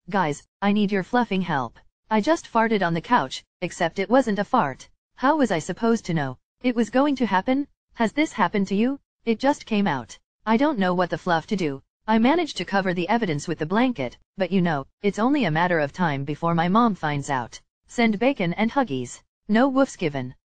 Guys, I need your fluffing help. I just farted on the couch, except it wasn't a fart. How was I supposed to know it was going to happen? Has this happened to you? It just came out. I don't know what the fluff to do. I managed to cover the evidence with the blanket, but you know, it's only a matter of time before my mom finds out. Send bacon and huggies. No woofs given.